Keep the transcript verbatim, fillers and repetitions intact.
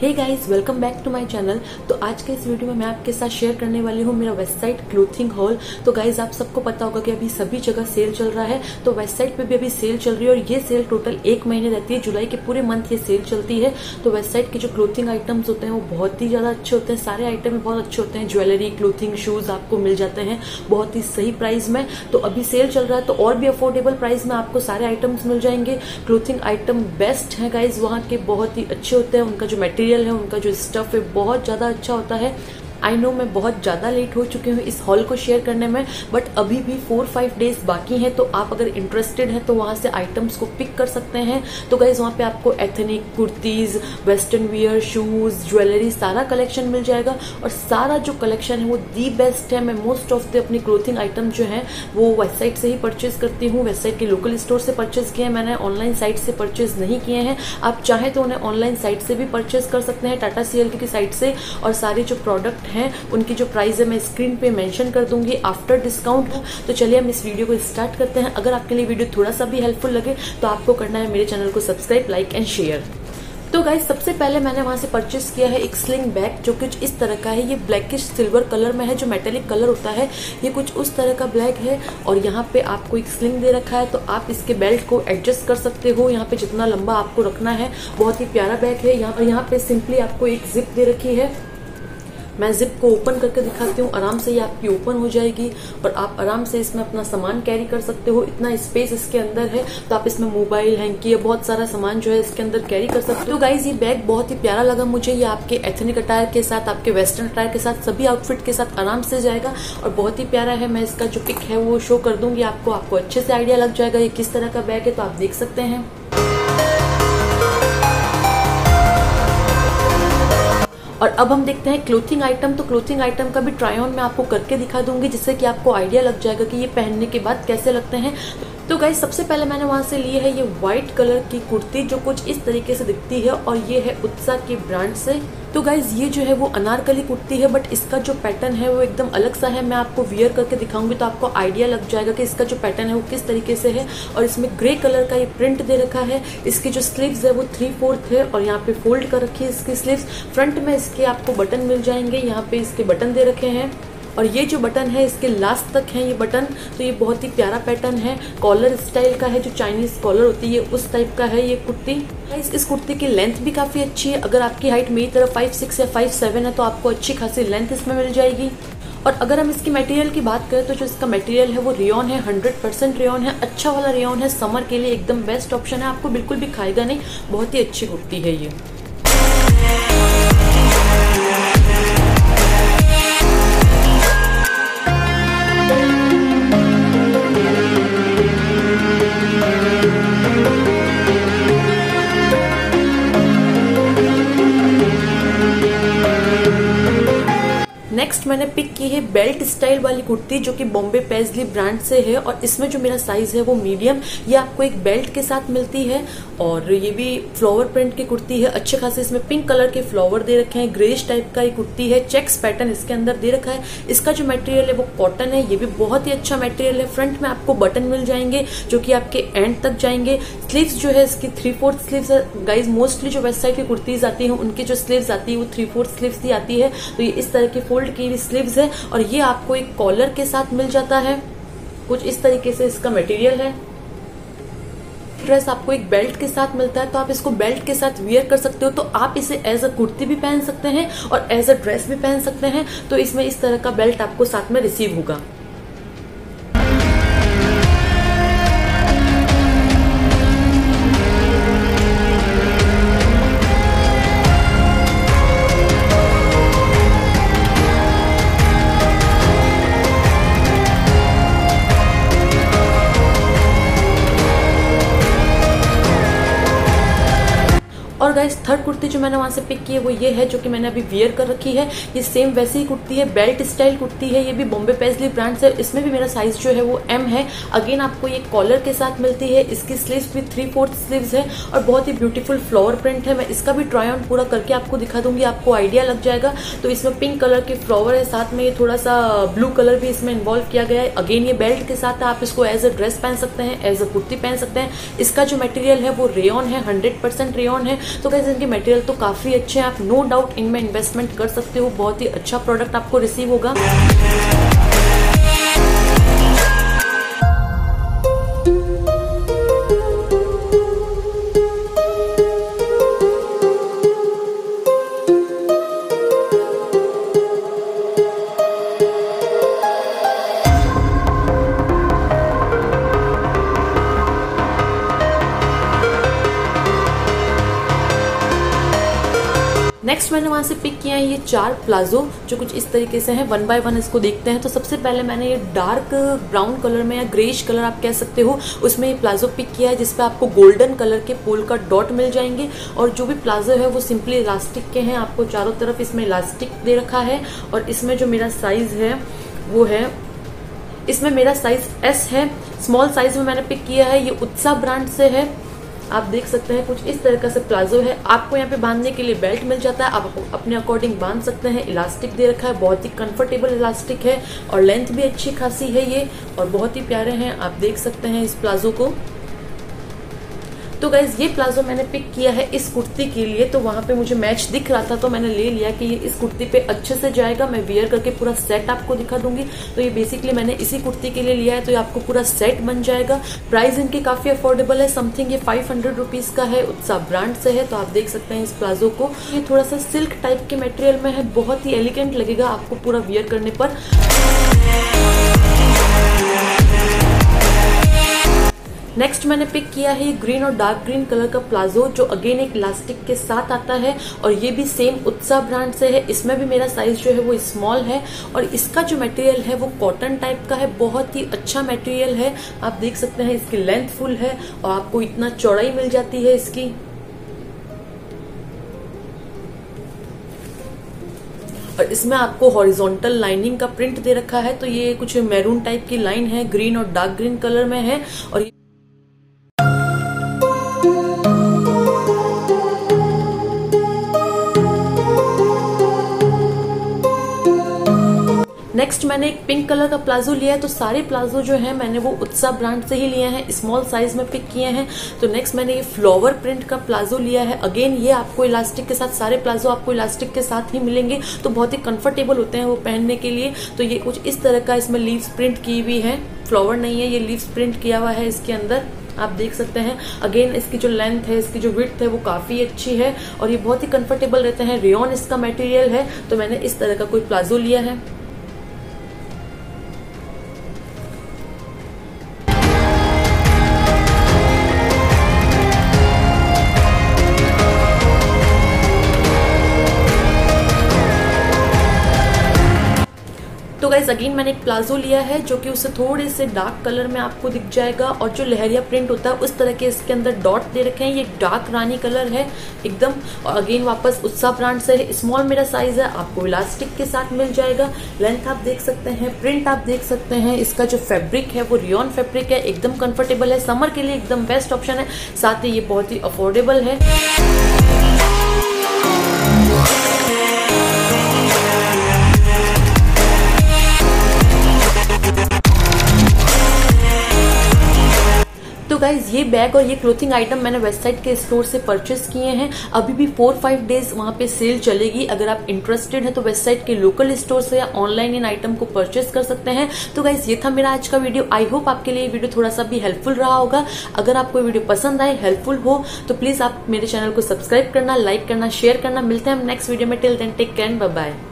Hey guys, welcome back to my channel. तो आज के इस वीडियो में मैं आपके साथ शेयर करने वाली हूँ मेरा वेस्ट साइड क्लोथिंग हॉल। तो गाइस, आप सबको पता होगा कि अभी सभी जगह सेल चल रहा है, तो वेस्ट साइड पे भी अभी सेल चल रही है और ये सेल टोटल एक महीने रहती है। जुलाई के पूरे मंथ ये सेल चलती है। तो वेस्ट साइड के जो क्लोथिंग आइटम्स होते हैं वो बहुत ही ज्यादा अच्छे होते हैं। सारे आइटम बहुत अच्छे होते हैं। ज्वेलरी, क्लोथिंग, शूज आपको मिल जाते हैं बहुत ही सही प्राइस में। तो अभी सेल चल रहा है तो और भी अफोर्डेबल प्राइस में आपको सारे आइटम्स मिल जाएंगे। क्लोथिंग आइटम बेस्ट है गाइज, वहाँ के बहुत ही अच्छे होते हैं। उनका जो मटेरियल है, उनका जो स्टफ है बहुत ज्यादा अच्छा होता है। आई नो मैं बहुत ज्यादा लेट हो चुकी हूँ इस हॉल को शेयर करने में, बट अभी भी फोर फाइव डेज बाकी हैं। तो आप अगर इंटरेस्टेड हैं तो वहां से आइटम्स को पिक कर सकते हैं। तो गाइज, वहां पे आपको ethnic, kurtis, western wear, shoes, jewellery सारा कलेक्शन मिल जाएगा। और सारा जो कलेक्शन है वो दी बेस्ट है। मैं मोस्ट ऑफ द अपनी क्लोथिंग आइटम जो है वो वेस्ट साइड से ही परचेज करती हूँ। वेस्ट साइड के लोकल स्टोर से परचेज किए हैं मैंने, ऑनलाइन साइट से परचेज नहीं किए हैं। आप चाहें तो उन्हें ऑनलाइन साइट से भी परचेज कर सकते हैं, टाटा सीएलके की साइट से। और सारे जो प्रोडक्ट हैं उनकी जो प्राइस है मैं स्क्रीन पे मेंशन कर दूंगी आफ्टर डिस्काउंट। तो चलिए हम इस वीडियो को स्टार्ट करते हैं। अगर आपके लिए वीडियो थोड़ा सा भी हेल्पफुल लगे तो आपको करना है मेरे चैनल को सब्सक्राइब, लाइक एंड शेयर। तो गाइस, सबसे पहले मैंने वहां से परचेस किया है एक स्लिंग बैग, जो कुछ इस तरह का है। ये ब्लैकिश सिल्वर कलर में है। जो मेटेलिक कलर होता है ये कुछ उस तरह का ब्लैक है। और यहाँ पे आपको एक स्लिंग दे रखा है, तो आप इसके बेल्ट को एडजस्ट कर सकते हो यहाँ पे जितना लंबा आपको रखना है। बहुत ही प्यारा बैग है। यहाँ यहाँ पे सिंपली आपको एक जिप दे रखी है। मैं जिप को ओपन करके दिखाती हूँ। आराम से ये आपकी ओपन हो जाएगी और आप आराम से इसमें अपना सामान कैरी कर सकते हो। इतना स्पेस इसके अंदर है, तो आप इसमें मोबाइल, हैंकी, बहुत सारा सामान जो है इसके अंदर कैरी कर सकते हो। तो गाइज, ये बैग बहुत ही प्यारा लगा मुझे। ये आपके एथनिक अटायर के साथ, आपके वेस्टर्न अटायर के साथ, सभी आउटफिट के साथ आराम से जाएगा और बहुत ही प्यारा है। मैं इसका जो पिक है वो शो कर दूंगी आपको आपको अच्छे से आइडिया लग जाएगा ये किस तरह का बैग है, तो आप देख सकते हैं। और अब हम देखते हैं क्लोथिंग आइटम। तो क्लोथिंग आइटम का भी ट्राई ऑन मैं आपको करके दिखा दूंगी, जिससे कि आपको आइडिया लग जाएगा कि ये पहनने के बाद कैसे लगते हैं। तो गाइस, सबसे पहले मैंने वहां से ली है ये व्हाइट कलर की कुर्ती, जो कुछ इस तरीके से दिखती है और ये है उत्साह के ब्रांड से। तो गाइज, ये जो है वो अनारकली कुर्ती है, बट इसका जो पैटर्न है वो एकदम अलग सा है। मैं आपको वियर करके दिखाऊंगी तो आपको आइडिया लग जाएगा कि इसका जो पैटर्न है वो किस तरीके से है। और इसमें ग्रे कलर का ये प्रिंट दे रखा है। इसकी जो स्लीव्स है वो थ्री फोर्थ है और यहाँ पे फोल्ड कर रखी है इसकी स्लीव्स। फ्रंट में इसके आपको बटन मिल जाएंगे, यहाँ पे इसके बटन दे रखे हैं और ये जो बटन है इसके लास्ट तक है ये बटन। तो ये बहुत ही प्यारा पैटर्न है। कॉलर स्टाइल का है, जो चाइनीज कॉलर होती है उस टाइप का है ये कुर्ती। इस, इस कुर्ती की लेंथ भी काफी अच्छी है। अगर आपकी हाइट मेरी तरफ फाइव सिक्स या फाइव सेवन है तो आपको अच्छी खासी लेंथ इसमें मिल जाएगी। और अगर हम इसकी मटेरियल की बात करें तो जो इसका मटेरियल है वो रेयॉन है, हंड्रेड परसेंट रेयॉन है। अच्छा वाला रेयॉन है, समर के लिए एकदम बेस्ट ऑप्शन है। आपको बिल्कुल भी खाएगा नहीं, बहुत ही अच्छी कुर्ती है ये। नेक्स्ट मैंने पिक की है बेल्ट स्टाइल वाली कुर्ती, जो कि बॉम्बे पैजली ब्रांड से है। और इसमें जो मेरा साइज है वो मीडियम। ये आपको एक बेल्ट के साथ मिलती है और ये भी फ्लावर प्रिंट की कुर्ती है। अच्छे खासे इसमें पिंक कलर के फ्लावर दे रखे हैं। ग्रेश टाइप का ये कुर्ती है। चेक्स पैटर्न इसके अंदर दे रखा है। इसका जो मटेरियल है वो कॉटन है। ये भी बहुत ही अच्छा मटेरियल है। फ्रंट में आपको बटन मिल जाएंगे जो कि आपके एंड तक जाएंगे। स्लीव्स जो है इसकी थ्री फोर्थ स्लीव्स है। गाइज, मोस्टली जो वेस्ट साइड की कुर्तीज आती है उनकी जो स्लीव्स आती है वो थ्री फोर्थ स्लीव्स ही आती है। तो ये इस तरह की फोल्ड की स्लीव्स है और ये आपको एक कॉलर के साथ मिल जाता है। कुछ इस तरीके से इसका मटेरियल है। ड्रेस आपको एक बेल्ट के साथ मिलता है, तो आप इसको बेल्ट के साथ वियर कर सकते हो। तो आप इसे एज अ कुर्ती भी पहन सकते हैं और एज अ ड्रेस भी पहन सकते हैं। तो इसमें इस तरह का बेल्ट आपको साथ में रिसीव होगा। और गाइस, थर्ड कुर्ती जो मैंने वहां से पिक की है वो ये है, जो कि मैंने अभी वियर कर रखी है। ये सेम वैसी ही कुर्ती है, बेल्ट स्टाइल कुर्ती है। ये भी बॉम्बे पैजली ब्रांड से। इसमें भी मेरा साइज जो है वो एम है। अगेन आपको ये कॉलर के साथ मिलती है। इसकी स्लीव्स भी थ्री फोर्थ स्लीव्स है और बहुत ही ब्यूटीफुल फ्लावर प्रिंट है। मैं इसका भी ट्राई ऑन पूरा करके आपको दिखा दूंगी, आपको आइडिया लग जाएगा। तो इसमें पिंक कलर के फ्लावर है, साथ में ये थोड़ा सा ब्लू कलर भी इसमें इन्वॉल्व किया गया है। अगेन ये बेल्ट के साथ आप इसको एज अ ड्रेस पहन सकते हैं, एज अ कुर्ती पहन सकते हैं। इसका जो मटेरियल है वो रेयॉन है, हंड्रेड परसेंट रेयॉन है। तो गाइस, इनके मटेरियल तो काफी अच्छे हैं, आप नो डाउट इनमें इन्वेस्टमेंट कर सकते हो, बहुत ही अच्छा प्रोडक्ट आपको रिसीव होगा। नेक्स्ट मैंने वहां से पिक किया है ये चार प्लाजो जो कुछ इस तरीके से हैं। वन बाय वन इसको देखते हैं। तो सबसे पहले मैंने ये डार्क ब्राउन कलर में या ग्रेइश कलर आप कह सकते हो, उसमें ये प्लाजो पिक किया है जिसपे आपको गोल्डन कलर के पोल का डॉट मिल जाएंगे। और जो भी प्लाजो है वो सिंपली इलास्टिक के हैं, आपको चारों तरफ इसमें इलास्टिक दे रखा है। और इसमें जो मेरा साइज है वो है, इसमें मेरा साइज एस है, स्मॉल साइज में मैंने पिक किया है। ये उत्साह ब्रांड से है, आप देख सकते हैं कुछ इस तरह से प्लाजो है। आपको यहाँ पे बांधने के लिए बेल्ट मिल जाता है, आप अपने अकॉर्डिंग बांध सकते हैं। इलास्टिक दे रखा है, बहुत ही कंफर्टेबल इलास्टिक है और लेंथ भी अच्छी खासी है ये, और बहुत ही प्यारे हैं, आप देख सकते हैं इस प्लाजो को। तो गाइज ये प्लाजो मैंने पिक किया है इस कुर्ती के लिए, तो वहां पे मुझे मैच दिख रहा था तो मैंने ले लिया कि ये इस कुर्ती पे अच्छे से जाएगा। मैं वियर करके पूरा सेट आपको दिखा दूंगी। तो ये बेसिकली मैंने इसी कुर्ती के लिए लिया है, तो ये आपको पूरा सेट बन जाएगा। प्राइस इनकी काफी अफोर्डेबल है, समथिंग ये फाइव हंड्रेड रुपीज का है, उत्साह ब्रांड से है। तो आप देख सकते हैं इस प्लाजो को, ये थोड़ा सा सिल्क टाइप के मटेरियल में है, बहुत ही एलिगेंट लगेगा आपको पूरा वियर करने पर। नेक्स्ट मैंने पिक किया है ग्रीन और डार्क ग्रीन कलर का प्लाजो जो अगेन एक इलास्टिक के साथ आता है, और ये भी सेम उत्साह ब्रांड से है। इसमें भी मेरा साइज जो है वो स्मॉल है, और इसका जो मटेरियल है वो कॉटन टाइप का है, बहुत ही अच्छा मटेरियल है। आप देख सकते हैं इसकी लेंथ फुल है और आपको इतना चौड़ाई मिल जाती है इसकी। और इसमें आपको हॉरिजॉन्टल लाइनिंग का प्रिंट दे रखा है, तो ये कुछ मैरून टाइप की लाइन है, ग्रीन और डार्क ग्रीन कलर में है। और नेक्स्ट मैंने एक पिंक कलर का प्लाजो लिया है। तो सारे प्लाजो जो है मैंने वो उत्साह ब्रांड से ही लिए हैं, स्मॉल साइज में पिक किए हैं। तो नेक्स्ट मैंने ये फ्लावर प्रिंट का प्लाजो लिया है। अगेन ये आपको इलास्टिक के साथ, सारे प्लाजो आपको इलास्टिक के साथ ही मिलेंगे, तो बहुत ही कंफर्टेबल होते हैं वो पहनने के लिए। तो ये कुछ इस तरह का इसमें लीव्स प्रिंट की हुई है, फ्लावर नहीं है, ये लीव्स प्रिंट किया हुआ है इसके अंदर, आप देख सकते हैं। अगेन इसकी जो लेंथ है, इसकी जो विड्थ है वो काफी अच्छी है, और ये बहुत ही कंफर्टेबल रहते हैं। रेयॉन इसका मटेरियल है, तो मैंने इस तरह का कोई प्लाजो लिया है। तो गाइज अगेन मैंने एक प्लाजो लिया है जो कि उससे थोड़े से डार्क कलर में आपको दिख जाएगा, और जो लहरिया प्रिंट होता है उस तरह के इसके अंदर डॉट दे रखे हैं। ये डार्क रानी कलर है एकदम, और अगेन वापस उत्साह ब्रांड से है। स्मॉल मेरा साइज है, आपको इलास्टिक के साथ मिल जाएगा। लेंथ आप देख सकते हैं, प्रिंट आप देख सकते हैं। इसका जो फैब्रिक है वो रियॉन फैब्रिक है, एकदम कंफर्टेबल है, समर के लिए एकदम बेस्ट ऑप्शन है। साथ ही ये बहुत ही अफोर्डेबल है। तो गाइज ये बैग और ये क्लोथिंग आइटम मैंने वेबसाइट के स्टोर से परचेस किए हैं। अभी भी फोर फाइव डेज वहां पे सेल चलेगी। अगर आप इंटरेस्टेड है तो वेबसाइट के लोकल स्टोर से या ऑनलाइन इन आइटम को परचेस कर सकते हैं। तो गाइज ये था मेरा आज का वीडियो। आई होप आपके लिए ये वीडियो थोड़ा सा भी हेल्पफुल रहा होगा। अगर आपको ये वीडियो पसंद आए, हेल्पफुल हो, तो प्लीज आप मेरे चैनल को सब्सक्राइब करना, लाइक करना, शेयर करना। मिलते हैं हम नेक्स्ट वीडियो में। Till then take care, bye bye.